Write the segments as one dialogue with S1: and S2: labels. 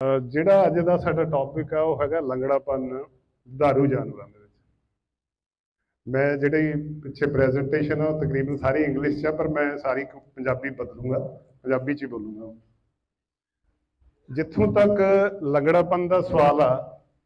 S1: ਜਿਹੜਾ ਅੱਜ ਦਾ ਸਾਡਾ ਟੌਪਿਕ ਆ ਉਹ ਹੈਗਾ ਲੰਗੜਾਪਨ ਦੁਧਾਰੂ ਜਾਨਵਰਾਂ ਦੇ ਵਿੱਚ। ਮੈਂ ਜਿਹੜੀ ਪਿੱਛੇ ਪ੍ਰੈਜੈਂਟੇਸ਼ਨ ਆ ਉਹ ਤਕਰੀਬਨ ਸਾਰੀ ਇੰਗਲਿਸ਼ 'ਚ ਆ, ਪਰ ਮੈਂ ਸਾਰੀ ਪੰਜਾਬੀ ਬਦਲੂੰਗਾ, ਪੰਜਾਬੀ 'ਚ ਹੀ ਬੋਲੂੰਗਾ। ਜਿੱਥੋਂ ਤੱਕ ਲੰਗੜਾਪਨ ਦਾ ਸਵਾਲ ਆ,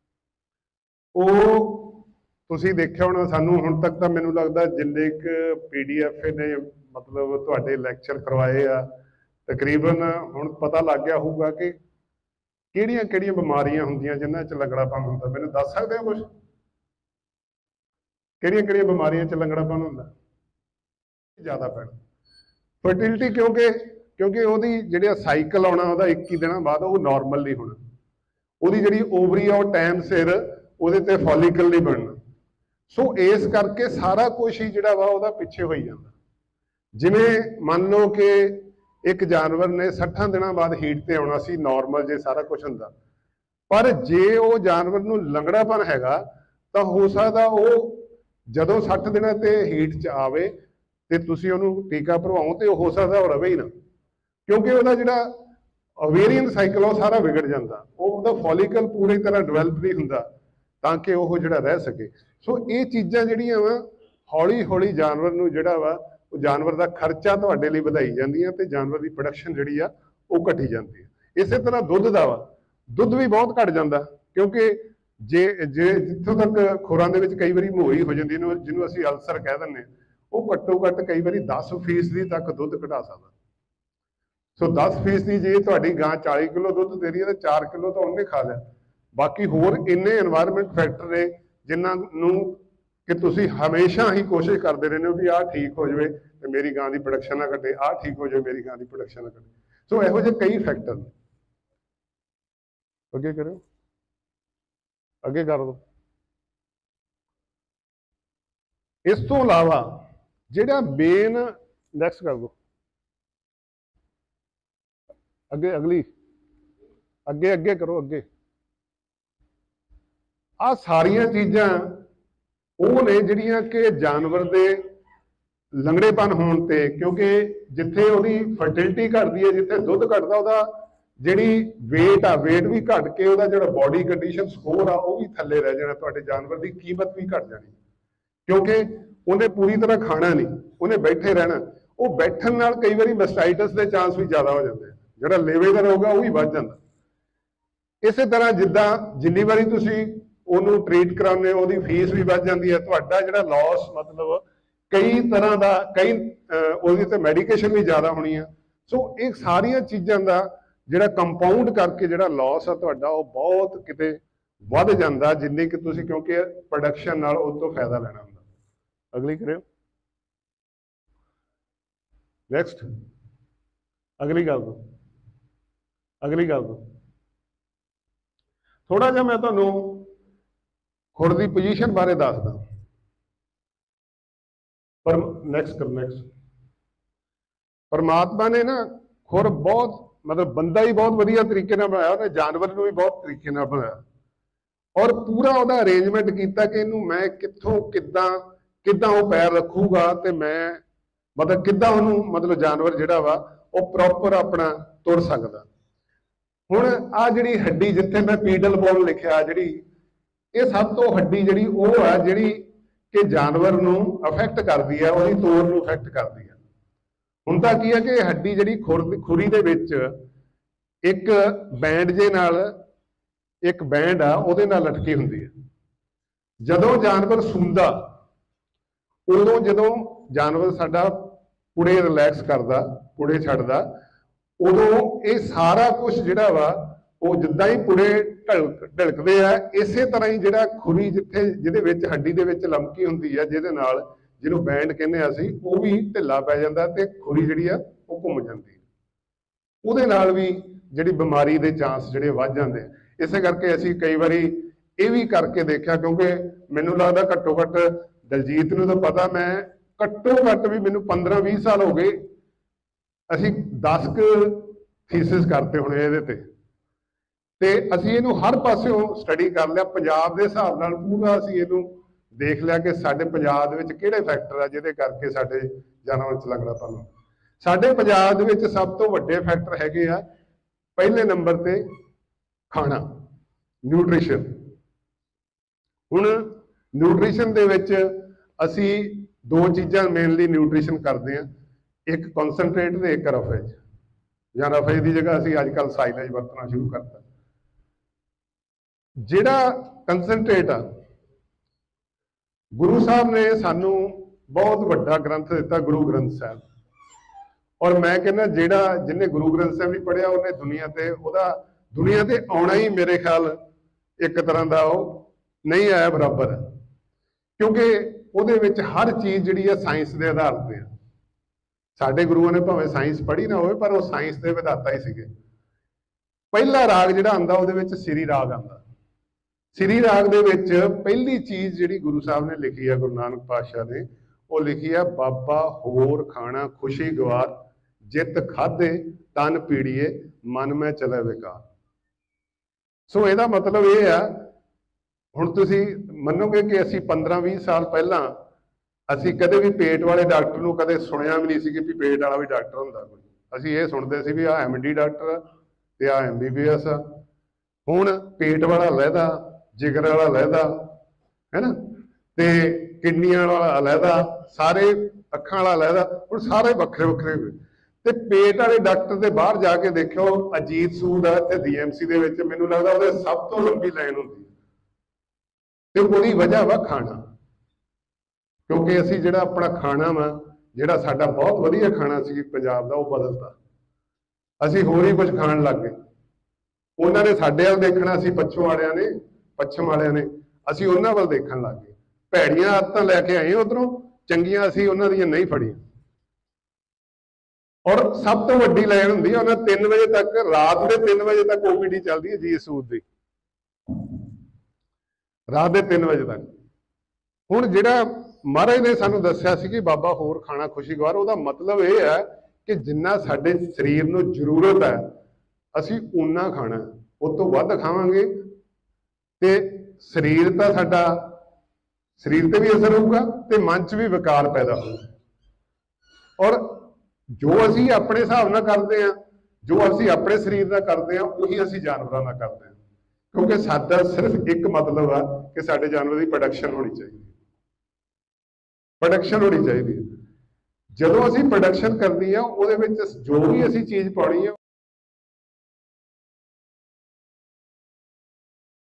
S1: ਉਹ ਤੁਸੀਂ ਦੇਖਿਆ ਹੋਣਾ। ਸਾਨੂੰ ਹੁਣ ਤੱਕ ਤਾਂ ਮੈਨੂੰ ਲੱਗਦਾ ਜਿੰਨੇ ਕੁ PDF ਨੇ ਮਤਲਬ ਤੁਹਾਡੇ ਲੈਕਚਰ ਕਰਵਾਏ ਆ, ਤਕਰੀਬਨ ਹੁਣ ਪਤਾ ਲੱਗ ਗਿਆ ਹੋਊਗਾ ਕਿ ਕਿਹੜੀਆਂ ਕਿਹੜੀਆਂ ਬਿਮਾਰੀਆਂ ਹੁੰਦੀਆਂ ਜਿਨ੍ਹਾਂ 'ਚ ਲੰਗੜਾਪਨ ਹੁੰਦਾ। ਮੈਨੂੰ ਦੱਸ ਸਕਦੇ ਹੋ ਕੁਝ? ਕਿਹੜੀਆਂ ਕਿਹੜੀਆਂ ਬਿਮਾਰੀਆਂ 'ਚ ਲੰਗੜਾਪਨ ਹੁੰਦਾ? ਜ਼ਿਆਦਾ ਪੈਣਾ ਫਰਟੀਲਿਟੀ, ਕਿਉਂਕਿ ਉਹਦੀ ਜਿਹੜਾ ਸਾਈਕਲ ਆਉਣਾ ਉਹਦਾ 21 ਦਿਨਾਂ ਬਾਅਦ, ਉਹ ਨਾਰਮਲ ਨਹੀਂ ਹੋਣਾ। ਉਹਦੀ ਜਿਹੜੀ ਓਵਰੀ ਆ ਉਹ ਟਾਈਮ ਸਿਰ ਉਹਦੇ ਤੇ ਫੋਲੀਕਲ ਨਹੀਂ ਬਣਨਾ। ਸੋ ਇਸ ਕਰਕੇ ਸਾਰਾ ਕੁਝ ਹੀ ਜਿਹੜਾ ਵਾ ਉਹਦਾ ਪਿੱਛੇ ਹੋਈ ਜਾਂਦਾ। ਜਿਵੇਂ ਮੰਨ ਲਓ ਕਿ ਇੱਕ ਜਾਨਵਰ ਨੇ 60 ਦਿਨਾਂ ਬਾਅਦ ਹੀਟ ਤੇ ਆਉਣਾ ਸੀ, ਨਾਰਮਲ ਜੇ ਸਾਰਾ ਕੁਝ ਹੁੰਦਾ, ਪਰ ਜੇ ਉਹ ਜਾਨਵਰ ਨੂੰ ਲੰਗੜਾਪਨ ਹੈਗਾ ਤਾਂ ਹੋ ਸਕਦਾ ਉਹ ਜਦੋਂ 60 ਦਿਨਾਂ ਤੇ ਹੀਟ 'ਚ ਆਵੇ ਤੇ ਤੁਸੀਂ ਉਹਨੂੰ ਟੀਕਾ ਭਰਵਾਓ ਤੇ ਉਹ ਹੋ ਸਕਦਾ ਉਹ ਰਵੇ ਹੀ ਨਾ, ਕਿਉਂਕਿ ਉਹਦਾ ਜਿਹੜਾ ਓਵੇਰੀਅਨ ਸਾਈਕਲ ਉਹ ਸਾਰਾ ਵਿਗੜ ਜਾਂਦਾ। ਉਹਦਾ ਫੋਲੀਕਲ ਪੂਰੀ ਤਰ੍ਹਾਂ ਡਿਵੈਲਪ ਨਹੀਂ ਹੁੰਦਾ ਤਾਂ ਕਿ ਉਹ ਜਿਹੜਾ ਰਹਿ ਸਕੇ। ਸੋ ਇਹ ਚੀਜ਼ਾਂ ਜਿਹੜੀਆਂ ਵਾ ਹੌਲੀ ਹੌਲੀ ਜਾਨਵਰ ਨੂੰ ਜਿਹੜਾ ਵਾ ਉਹ ਜਾਨਵਰ ਦਾ ਖਰਚਾ ਤੁਹਾਡੇ ਲਈ ਵਧਾਈ ਜਾਂਦੀਆਂ ਤੇ ਜਾਨਵਰ ਦੀ ਪ੍ਰੋਡਕਸ਼ਨ ਜਿਹੜੀ ਆ ਉਹ ਘਟੀ ਜਾਂਦੀ ਹੈ। ਇਸੇ ਤਰ੍ਹਾਂ ਦੁੱਧ ਦਾ ਵਾ, ਦੁੱਧ ਵੀ ਬਹੁਤ ਘਟ ਜਾਂਦਾ, ਕਿਉਂਕਿ ਜੇ ਜਿੱਥੋਂ ਤੱਕ ਖੁਰਾਂ ਦੇ ਵਿੱਚ ਕਈ ਵਾਰੀ ਮੋਈ ਹੋ ਜਾਂਦੀ ਹੈ, ਜਿਹਨੂੰ ਅਸੀਂ ਅਲਸਰ ਕਹਿ ਦਿੰਦੇ ਹਾਂ, ਉਹ ਘੱਟੋ ਘੱਟ ਕਈ ਵਾਰੀ 10% ਤੱਕ ਦੁੱਧ ਘਟਾ ਸਕਦਾ। ਸੋ 10% ਜੇ ਤੁਹਾਡੀ ਗਾਂ 40 ਕਿਲੋ ਦੁੱਧ ਦੇ ਰਹੀ ਹੈ ਤਾਂ 4 ਕਿਲੋ ਤਾਂ ਉਹਨੇ ਖਾ ਲਿਆ। ਬਾਕੀ ਹੋਰ ਇੰਨੇ এনवायरमेंट ਫੈਕਟਰ ਨੇ ਜਿਨ੍ਹਾਂ ਨੂੰ ਕਿ ਤੁਸੀਂ ਹਮੇਸ਼ਾ ਹੀ ਕੋਸ਼ਿਸ਼ ਕਰਦੇ ਰਹਿੰਦੇ ਹੋ ਵੀ ਆਹ ਠੀਕ ਹੋ ਜਾਵੇ ਤੇ ਮੇਰੀ ਗਾਂ ਦੀ ਪ੍ਰੋਡਕਸ਼ਨ ਨਾ ਘਟੇ, ਆਹ ਠੀਕ ਹੋ ਜਾਵੇ ਮੇਰੀ ਗਾਂ ਦੀ ਪ੍ਰੋਡਕਸ਼ਨ ਨਾ ਘਟੇ। ਸੋ ਇਹੋ ਜਿਹੇ ਕਈ ਫੈਕਟਰ ਨੇ। ਅੱਗੇ ਕਰਿਓ, ਅੱਗੇ ਕਰ ਦਿਓ। ਇਸ ਤੋਂ ਇਲਾਵਾ ਜਿਹੜਾ ਮੇਨ, ਨੈਕਸਟ ਕਰ ਦਿਓ, ਅੱਗੇ ਅਗਲੀ, ਅੱਗੇ ਕਰੋ, ਅੱਗੇ। ਆਹ ਸਾਰੀਆਂ ਚੀਜ਼ਾਂ ਉਹ ਨੇ ਜਿਹੜੀਆਂ ਕਿ ਜਾਨਵਰ ਦੇ ਲੰਗੜੇਪਨ ਹੋਣ ਤੇ, ਕਿਉਂਕਿ ਜਿੱਥੇ ਉਹਦੀ ਫਰਟੀਲਿਟੀ ਘਟਦੀ ਹੈ, ਜਿੱਥੇ ਦੁੱਧ ਘਟਦਾ, ਉਹਦਾ ਜਿਹੜੀ ਵੇਟ ਵੀ ਘਟ ਕੇ ਉਹਦਾ ਜਿਹੜਾ ਬੋਡੀ ਕੰਡੀਸ਼ਨ ਸਕੋਰ ਆ ਉਹ ਵੀ ਥੱਲੇ ਰਹਿ ਜਾਣਾ। ਤੁਹਾਡੇ ਜਾਨਵਰ ਦੀ ਕੀਮਤ ਵੀ ਘਟ ਜਾਣੀ, ਕਿਉਂਕਿ ਉਹਨੇ ਪੂਰੀ ਤਰ੍ਹਾਂ ਖਾਣਾ ਨਹੀਂ, ਉਹਨੇ ਬੈਠੇ ਰਹਿਣਾ। ਉਹ ਬੈਠਣ ਨਾਲ ਕਈ ਵਾਰੀ ਮੈਸਟਾਈਟਸ ਦੇ ਚਾਂਸ ਵੀ ਜ਼ਿਆਦਾ ਹੋ ਜਾਂਦੇ, ਜਿਹੜਾ ਲੇਵੇ ਦਾ ਰੋਗ ਆ ਉਹ ਵੀ ਵੱਧ ਜਾਂਦਾ। ਇਸੇ ਤਰ੍ਹਾਂ ਜਿੱਦਾਂ ਜਿੰਨੀ ਵਾਰੀ ਤੁਸੀਂ ਉਹਨੂੰ ਟ੍ਰੀਟ ਕਰਾਉਂਦੇ ਹੋ ਉਹਦੀ ਫੀਸ ਵੀ ਵੱਧ ਜਾਂਦੀ ਹੈ। ਤੁਹਾਡਾ ਜਿਹੜਾ ਲਾਸ ਮਤਲਬ ਕਈ ਤਰ੍ਹਾਂ ਦਾ, ਉਹਦੀ ਤੇ ਮੈਡੀਕੇਸ਼ਨ ਵੀ ਜ਼ਿਆਦਾ ਹੋਣੀ ਆ। ਸੋ ਇਹ ਸਾਰੀਆਂ ਚੀਜ਼ਾਂ ਦਾ ਜਿਹੜਾ ਕੰਪਾਊਂਡ ਕਰਕੇ ਜਿਹੜਾ ਲਾਸ ਆ ਤੁਹਾਡਾ ਉਹ ਬਹੁਤ ਕਿਤੇ ਵੱਧ ਜਾਂਦਾ, ਜਿੰਨੀ ਕਿ ਤੁਸੀਂ, ਕਿਉਂਕਿ ਪ੍ਰੋਡਕਸ਼ਨ ਨਾਲ ਉਹ ਤੋਂ ਫਾਇਦਾ ਲੈਣਾ ਹੁੰਦਾ। ਅਗਲੀ ਕਰਿਓ, ਨੈਕਸਟ, ਅਗਲੀ ਗੱਲ ਦੋ, ਅਗਲੀ ਗੱਲ ਦੋ। ਥੋੜਾ ਜਿਹਾ ਮੈਂ ਤੁਹਾਨੂੰ ਖੁਰ ਦੀ ਪੋਜੀਸ਼ਨ ਬਾਰੇ ਦੱਸਦਾ, ਪਰ ਨੈਕਸਟ ਕਰ, ਨੈਕਸਟ। ਪਰਮਾਤਮਾ ਨੇ ਨਾ ਖੁਰ ਬਹੁਤ, ਮਤਲਬ ਬੰਦਾ ਹੀ ਬਹੁਤ ਵਧੀਆ ਤਰੀਕੇ ਨਾਲ ਬਣਾਇਆ, ਉਹਨੇ ਜਾਨਵਰ ਨੂੰ ਵੀ ਬਹੁਤ ਤਰੀਕੇ ਨਾਲ ਬਣਾਇਆ, ਔਰ ਪੂਰਾ ਉਹਦਾ ਅਰੇਂਜਮੈਂਟ ਕੀਤਾ ਕਿ ਇਹਨੂੰ ਮੈਂ ਕਿੱਥੋਂ ਕਿੱਦਾਂ ਉਹ ਪੈਰ ਰੱਖੂਗਾ ਤੇ ਮੈਂ ਮਤਲਬ ਕਿੱਦਾਂ ਉਹਨੂੰ, ਮਤਲਬ ਜਾਨਵਰ ਜਿਹੜਾ ਵਾ ਉਹ ਪ੍ਰੋਪਰ ਆਪਣਾ ਤੁਰ ਸਕਦਾ। ਹੁਣ ਆ ਜਿਹੜੀ ਹੱਡੀ ਜਿੱਥੇ ਮੈਂ ਪੀਡਲ ਬੋਨ ਲਿਖਿਆ, ਜਿਹੜੀ ਇਹ ਸਭ ਤੋਂ ਹੱਡੀ ਜਿਹੜੀ ਉਹ ਆ ਜਿਹੜੀ ਕਿ ਜਾਨਵਰ ਨੂੰ ਅਫੈਕਟ ਕਰਦੀ ਹੈ, ਉਹਦੀ ਤੋਰ ਨੂੰ ਅਫੈਕਟ ਕਰਦੀ ਹੈ। ਹੁਣ ਤਾਂ ਕੀ ਹੈ ਕਿ ਹੱਡੀ ਜਿਹੜੀ ਖੁਰੀ ਦੇ ਵਿੱਚ ਇੱਕ ਬੈਂਡ ਜੇ ਨਾਲ, ਇੱਕ ਬੈਂਡ ਆ ਉਹਦੇ ਨਾਲ ਲਟਕੀ ਹੁੰਦੀ ਹੈ। ਜਦੋਂ ਜਾਨਵਰ ਸੌਂਦਾ, ਉਦੋਂ ਜਦੋਂ ਜਾਨਵਰ ਸਾਡਾ ਪੁੜੇ ਰਿਲੈਕਸ ਕਰਦਾ, ਪੁੜੇ ਛੱਡਦਾ, ਉਦੋਂ ਇਹ ਸਾਰਾ ਕੁਝ ਜਿਹੜਾ ਵਾ ਉਹ ਜਿੱਦਾਂ ਹੀ ਪੁੜੇ ਢਲਕਦੇ ਆ, ਇਸੇ ਤਰ੍ਹਾਂ ਹੀ ਜਿਹੜਾ ਖੁਰੀ ਜਿਹਦੇ ਵਿੱਚ ਹੱਡੀ ਦੇ ਵਿੱਚ ਲਮਕੀ ਹੁੰਦੀ ਹੈ, ਜਿਹਦੇ ਨਾਲ, ਜਿਹਨੂੰ ਬੈਂਡ ਕਹਿੰਦੇ ਆ ਅਸੀਂ, ਉਹ ਵੀ ਢਿੱਲਾ ਪੈ ਜਾਂਦਾ ਤੇ ਖੁਰੀ ਜਿਹੜੀ ਆ ਉਹ ਘੁੰਮ ਜਾਂਦੀ ਹੈ। ਉਹਦੇ ਨਾਲ ਵੀ ਜਿਹੜੀ ਬਿਮਾਰੀ ਦੇ ਚਾਂਸ ਜਿਹੜੇ ਵੱਧ ਜਾਂਦੇ ਆ। ਇਸੇ ਕਰਕੇ ਅਸੀਂ ਕਈ ਵਾਰੀ ਇਹ ਵੀ ਕਰਕੇ ਦੇਖਿਆ, ਕਿਉਂਕਿ ਮੈਨੂੰ ਲੱਗਦਾ ਘੱਟੋ ਘੱਟ ਦਲਜੀਤ ਨੂੰ ਤਾਂ ਪਤਾ, ਮੈਂ ਘੱਟੋ ਘੱਟ ਵੀ ਮੈਨੂੰ 15-20 ਸਾਲ ਹੋ ਗਏ, ਅਸੀਂ 10 ਥੀਸਿਸ ਕਰਤੇ ਹੋਣੇ ਇਹਦੇ ਤੇ ਅਸੀਂ ਇਹਨੂੰ ਹਰ ਪਾਸਿਓਂ ਸਟੱਡੀ ਕਰ ਲਿਆ। ਪੰਜਾਬ ਦੇ ਹਿਸਾਬ ਨਾਲ ਪੂਰਾ ਅਸੀਂ ਇਹਨੂੰ ਦੇਖ ਲਿਆ ਕਿ ਸਾਡੇ ਪੰਜਾਬ ਦੇ ਵਿੱਚ ਕਿਹੜੇ ਫੈਕਟਰ ਆ ਜਿਹਦੇ ਕਰਕੇ ਸਾਡੇ ਜਾਨਵਰਾਂ 'ਚ ਲੰਗੜਾਪਨ ਹੁੰਦਾ। ਸਾਡੇ ਪੰਜਾਬ ਦੇ ਵਿੱਚ ਸਭ ਤੋਂ ਵੱਡੇ ਫੈਕਟਰ ਹੈਗੇ ਆ, ਪਹਿਲੇ ਨੰਬਰ ਤੇ ਖਾਣਾ, ਨਿਊਟ੍ਰੀਸ਼ਨ। ਹੁਣ ਨਿਊਟ੍ਰੀਸ਼ਨ ਦੇ ਵਿੱਚ ਅਸੀਂ ਦੋ ਚੀਜ਼ਾਂ ਮੇਨਲੀ ਨਿਊਟ੍ਰੀਸ਼ਨ ਕਰਦੇ ਹਾਂ, ਇੱਕ ਕਨਸੈਂਟਰੇਟ ਤੇ ਇੱਕ ਰਫੇਜ, ਜਾਂ ਰਫੇਜ ਦੀ ਜਗ੍ਹਾ ਅਸੀਂ ਅੱਜ ਕੱਲ੍ਹ ਸਾਈਲੇਜ ਵਰਤਣਾ ਸ਼ੁਰੂ ਕਰਤਾ। ਜਿਹੜਾ ਕਨਸੈਂਟਰੇਟ ਆ, ਗੁਰੂ ਸਾਹਿਬ ਨੇ ਸਾਨੂੰ ਬਹੁਤ ਵੱਡਾ ਗ੍ਰੰਥ ਦਿੱਤਾ, ਗੁਰੂ ਗ੍ਰੰਥ ਸਾਹਿਬ। ਔਰ ਮੈਂ ਕਹਿੰਦਾ ਜਿਹਨੇ ਗੁਰੂ ਗ੍ਰੰਥ ਸਾਹਿਬ ਨਹੀਂ ਪੜ੍ਹਿਆ ਉਹਨੇ ਦੁਨੀਆ ਤੇ ਆਉਣਾ ਹੀ ਮੇਰੇ ਖਿਆਲ ਇੱਕ ਤਰ੍ਹਾਂ ਦਾ ਉਹ ਨਹੀਂ ਆਇਆ ਬਰਾਬਰ, ਕਿਉਂਕਿ ਉਹਦੇ ਵਿੱਚ ਹਰ ਚੀਜ਼ ਜਿਹੜੀ ਹੈ ਸਾਇੰਸ ਦੇ ਆਧਾਰ ਤੇ ਆ। ਸਾਡੇ ਗੁਰੂਆਂ ਨੇ ਭਾਵੇਂ ਸਾਇੰਸ ਪੜ੍ਹੀ ਨਾ ਹੋਵੇ, ਪਰ ਉਹ ਸਾਇੰਸ ਦੇ ਵਿਧਾਤਾ ਹੀ ਸੀਗੇ। ਪਹਿਲਾ ਰਾਗ ਜਿਹੜਾ ਆਉਂਦਾ ਉਹਦੇ ਵਿੱਚ ਸ੍ਰੀ ਰਾਗ ਆਉਂਦਾ। ਸ੍ਰੀ ਰਾਗ ਦੇ ਵਿੱਚ ਪਹਿਲੀ ਚੀਜ਼ ਜਿਹੜੀ ਗੁਰੂ ਸਾਹਿਬ ਨੇ ਲਿਖੀ ਹੈ, ਗੁਰੂ ਨਾਨਕ ਪਾਤਸ਼ਾਹ ਨੇ, ਉਹ ਲਿਖੀ ਹੈ, ਬਾਬਾ ਹੋਰ ਖਾਣਾ ਖੁਸ਼ੀ ਗਵਾਰ, ਜਿੱਤ ਖਾਧੇ ਤਨ ਪੀੜੀਏ, ਮਨ ਮੈਂ ਚਲੇ ਵਿਕਾਰ। ਸੋ ਇਹਦਾ ਮਤਲਬ ਇਹ ਆ, ਹੁਣ ਤੁਸੀਂ ਮੰਨੋਗੇ ਕਿ ਅਸੀਂ 15-20 ਸਾਲ ਪਹਿਲਾਂ ਅਸੀਂ ਕਦੇ ਵੀ ਪੇਟ ਵਾਲੇ ਡਾਕਟਰ ਨੂੰ ਕਦੇ ਸੁਣਿਆ ਵੀ ਨਹੀਂ ਸੀ ਕਿ ਪੇਟ ਵਾਲਾ ਵੀ ਡਾਕਟਰ ਹੁੰਦਾ ਕੋਈ। ਅਸੀਂ ਇਹ ਸੁਣਦੇ ਸੀ ਵੀ ਆਹ MD ਡਾਕਟਰ ਆ ਤੇ ਆਹ MBBS ਆ। ਹੁਣ ਪੇਟ ਵਾਲਾ ਲਹਿਦਾ, ਜਿਗਰ ਵਾਲਾ ਲਹਿਦਾ, ਹੈ ਨਾ, ਤੇ ਕਿਡਨੀਆਂ ਵਾਲਾ ਲਹਿਦਾ, ਸਾਰੇ ਅੱਖਾਂ ਵਾਲਾ ਲਹਿਦਾ, ਹੁਣ ਸਾਰੇ ਵੱਖਰੇ ਵੱਖਰੇ। ਤੇ ਪੇਟ ਵਾਲੇ ਡਾਕਟਰ ਦੇ ਬਾਹਰ ਜਾ ਕੇ ਦੇਖਿਓ, ਅਜੀਤ ਸੂਦ ਆ ਇੱਥੇ DMC ਦੇ ਵਿੱਚ, ਮੈਨੂੰ ਲੱਗਦਾ ਉਹਦੇ ਸਭ ਤੋਂ ਲੰਬੀ ਲਾਈਨ ਹੁੰਦੀ ਤੇ ਉਹਦੀ ਵਜ੍ਹਾ ਵਾ ਖਾਣਾ। ਕਿਉਂਕਿ ਅਸੀਂ ਜਿਹੜਾ ਆਪਣਾ ਖਾਣਾ ਵਾ, ਜਿਹੜਾ ਸਾਡਾ ਬਹੁਤ ਵਧੀਆ ਖਾਣਾ ਸੀ ਪੰਜਾਬ ਦਾ, ਉਹ ਬਦਲਤਾ। ਅਸੀਂ ਹੋਰ ਹੀ ਕੁਝ ਖਾਣ ਲੱਗ ਗਏ। ਉਹਨਾਂ ਨੇ ਸਾਡੇ ਵੱਲ ਦੇਖਣਾ, ਅਸੀਂ ਪੱਛਮ ਵਾਲਿਆਂ ਨੇ ਅਸੀਂ ਉਹਨਾਂ ਵੱਲ ਦੇਖਣ ਲੱਗ ਗਏ। ਭੈੜੀਆਂ ਆਦਤਾਂ ਲੈ ਕੇ ਆਏ ਉਧਰੋਂ, ਚੰਗੀਆਂ ਅਸੀਂ ਉਹਨਾਂ ਦੀਆਂ ਨਹੀਂ ਫੜੀਆਂ। ਔਰ ਸਭ ਤੋਂ ਵੱਡੀ ਲਾਈਨ ਹੁੰਦੀ ਹੈ ਉਹਨਾਂ 3 ਵਜੇ ਤੱਕ, ਰਾਤ ਦੇ 3 ਵਜੇ ਤੱਕ OPD ਚੱਲਦੀ ਹੈ ਜੀ ਸੂਦ ਦੀ, ਰਾਤ ਦੇ 3 ਵਜੇ ਤੱਕ। ਹੁਣ ਜਿਹੜਾ ਮਹਾਰਾਜ ਨੇ ਸਾਨੂੰ ਦੱਸਿਆ ਸੀ ਕਿ ਬਾਬਾ ਹੋਰ ਖਾਣਾ ਖੁਸ਼ੀ ਗਵਾਰ, ਉਹਦਾ ਮਤਲਬ ਇਹ ਹੈ ਕਿ ਜਿੰਨਾ ਸਾਡੇ ਸਰੀਰ ਨੂੰ ਜ਼ਰੂਰਤ ਹੈ ਅਸੀਂ ਓਨਾ ਖਾਣਾ, ਉਹ ਤੋਂ ਵੱਧ ਖਾਵਾਂਗੇ ਤੇ ਸਰੀਰ ਤਾਂ ਸਾਡਾ, ਸਰੀਰ ਤੇ ਵੀ ਅਸਰ ਹੋਊਗਾ ਤੇ ਮਨ 'ਚ ਵੀ ਵਿਕਾਰ ਪੈਦਾ ਹੋਊਗਾ। ਔਰ ਜੋ ਅਸੀਂ ਆਪਣੇ ਹਿਸਾਬ ਨਾਲ ਕਰਦੇ ਹਾਂ, ਜੋ ਅਸੀਂ ਆਪਣੇ ਸਰੀਰ ਨਾਲ ਕਰਦੇ ਹਾਂ, ਉਹੀ ਅਸੀਂ ਜਾਨਵਰਾਂ ਨਾਲ ਕਰਦੇ ਹਾਂ। ਕਿਉਂਕਿ ਸਾਡਾ ਸਿਰਫ ਇੱਕ ਮਤਲਬ ਆ ਕਿ ਸਾਡੇ ਜਾਨਵਰ ਦੀ ਪ੍ਰੋਡਕਸ਼ਨ ਹੋਣੀ ਚਾਹੀਦੀ ਹੈ। ਜਦੋਂ ਅਸੀਂ ਪ੍ਰੋਡਕਸ਼ਨ ਕਰਨੀ ਆ, ਉਹਦੇ ਵਿੱਚ ਜੋ ਵੀ ਅਸੀਂ ਚੀਜ਼ ਪਾਉਣੀ ਆ